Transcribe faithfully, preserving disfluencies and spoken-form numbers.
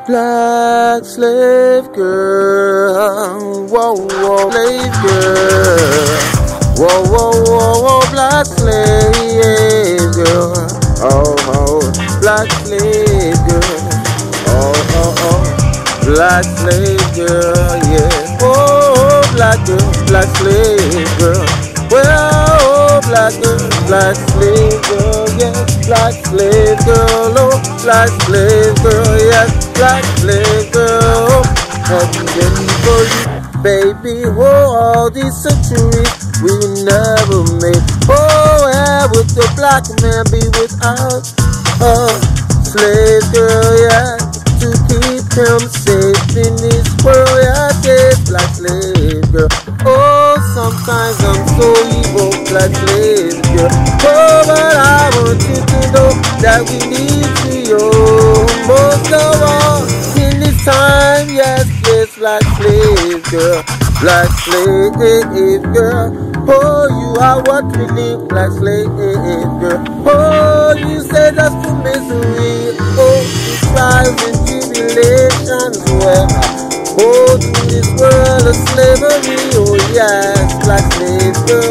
Black slave girl, whoa, whoa, slave girl, whoa, whoa, whoa, whoa, black slave girl, oh, oh, black slave girl, oh, oh, oh, black slave girl, yeah, oh, black girl, black slave girl, well, oh, black girl, black slave girl, yes, black slave girl, oh, black slave girl, yes. Black slave girl, heaven for you, baby. Oh, all these centuries we never made. Oh, where would the black man be without a slave girl? Yeah, to keep him safe in this world. Yeah, yeah, black slave girl. Oh, sometimes I'm so evil, black slave girl. Oh, but I want you to know that we need you, yo. Most of all, in this time, yes, yes, black slave girl, black slave girl. Oh, you are what we need, black slave girl. Oh, you say that's the misery. Oh, the trials and tribulations. Well, oh, to this world of slavery. Oh, yes, black slave girl.